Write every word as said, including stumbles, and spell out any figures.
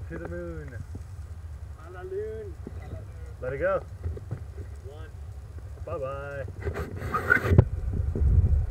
to the moon. A la loon. Let it go. One. Bye-bye.